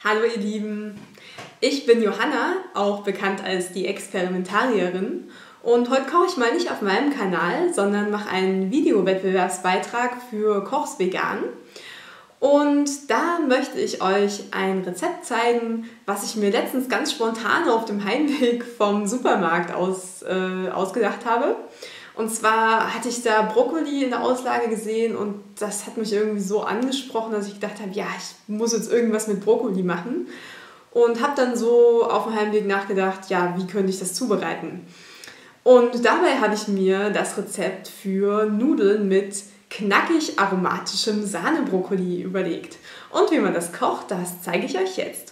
Hallo ihr Lieben, ich bin Johanna, auch bekannt als die Experimentarierin, und heute koche ich mal nicht auf meinem Kanal, sondern mache einen Videowettbewerbsbeitrag für Koch's Vegan. Und da möchte ich euch ein Rezept zeigen, was ich mir letztens ganz spontan auf dem Heimweg vom Supermarkt ausgedacht habe. Und zwar hatte ich da Brokkoli in der Auslage gesehen und das hat mich irgendwie so angesprochen, dass ich gedacht habe, ja, ich muss jetzt irgendwas mit Brokkoli machen. Und habe dann so auf dem Heimweg nachgedacht, ja, wie könnte ich das zubereiten? Und dabei habe ich mir das Rezept für Nudeln mit knackig aromatischem Sahnebrokkoli überlegt. Und wie man das kocht, das zeige ich euch jetzt.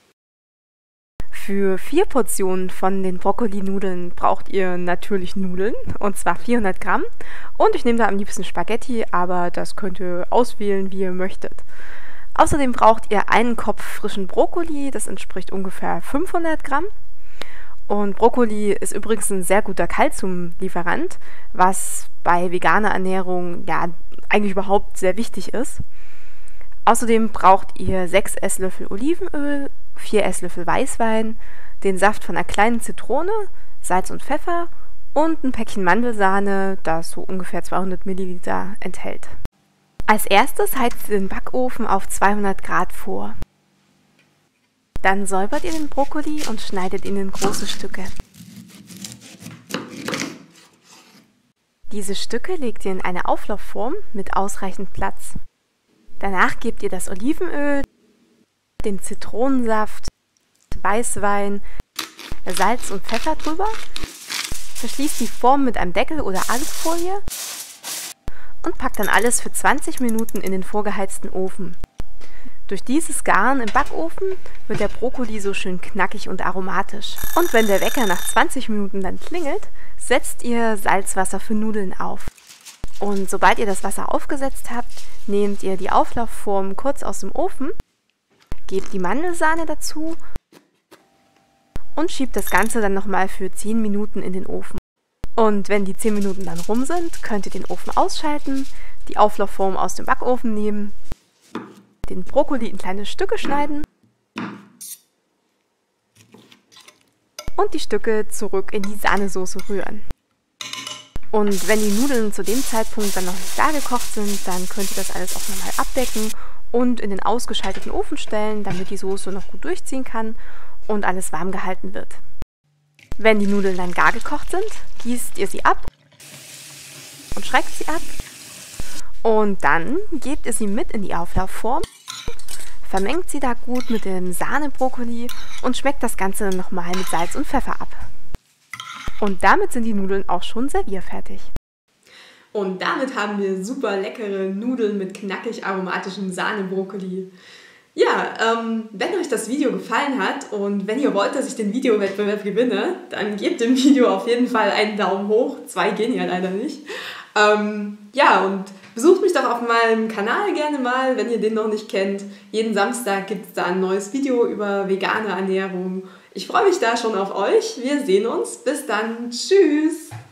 Für 4 Portionen von den Brokkoli-Nudeln braucht ihr natürlich Nudeln, und zwar 400 Gramm. Und ich nehme da am liebsten Spaghetti, aber das könnt ihr auswählen, wie ihr möchtet. Außerdem braucht ihr einen Kopf frischen Brokkoli, das entspricht ungefähr 500 Gramm. Und Brokkoli ist übrigens ein sehr guter Kalziumlieferant, was bei veganer Ernährung ja eigentlich überhaupt sehr wichtig ist. Außerdem braucht ihr 6 Esslöffel Olivenöl, 4 Esslöffel Weißwein, den Saft von einer kleinen Zitrone, Salz und Pfeffer und ein Päckchen Mandelsahne, das so ungefähr 200 Milliliter enthält. Als erstes heizt ihr den Backofen auf 200 Grad vor. Dann säubert ihr den Brokkoli und schneidet ihn in große Stücke. Diese Stücke legt ihr in eine Auflaufform mit ausreichend Platz. Danach gebt ihr das Olivenöl, den Zitronensaft, Weißwein, Salz und Pfeffer drüber, verschließt die Form mit einem Deckel oder Alufolie und packt dann alles für 20 Minuten in den vorgeheizten Ofen. Durch dieses Garen im Backofen wird der Brokkoli so schön knackig und aromatisch. Und wenn der Wecker nach 20 Minuten dann klingelt, setzt ihr Salzwasser für Nudeln auf. Und sobald ihr das Wasser aufgesetzt habt, nehmt ihr die Auflaufform kurz aus dem Ofen, gebt die Mandelsahne dazu und schiebt das Ganze dann nochmal für 10 Minuten in den Ofen. Und wenn die 10 Minuten dann rum sind, könnt ihr den Ofen ausschalten, die Auflaufform aus dem Backofen nehmen, den Brokkoli in kleine Stücke schneiden und die Stücke zurück in die Sahnesoße rühren. Und wenn die Nudeln zu dem Zeitpunkt dann noch nicht gar gekocht sind, dann könnt ihr das alles auch nochmal abdecken und in den ausgeschalteten Ofen stellen, damit die Soße noch gut durchziehen kann und alles warm gehalten wird. Wenn die Nudeln dann gar gekocht sind, gießt ihr sie ab und schreckt sie ab. Und dann gebt ihr sie mit in die Auflaufform, vermengt sie da gut mit dem Sahnebrokkoli und schmeckt das Ganze nochmal mit Salz und Pfeffer ab. Und damit sind die Nudeln auch schon servierfertig. Und damit haben wir super leckere Nudeln mit knackig aromatischem Sahnebrokkoli. Ja, wenn euch das Video gefallen hat und wenn ihr wollt, dass ich den Videowettbewerb gewinne, dann gebt dem Video auf jeden Fall einen Daumen hoch. 2 gehen ja leider nicht. Ja, und besucht mich doch auf meinem Kanal gerne mal, wenn ihr den noch nicht kennt. Jeden Samstag gibt es da ein neues Video über vegane Ernährung. Ich freue mich da schon auf euch. Wir sehen uns. Bis dann. Tschüss.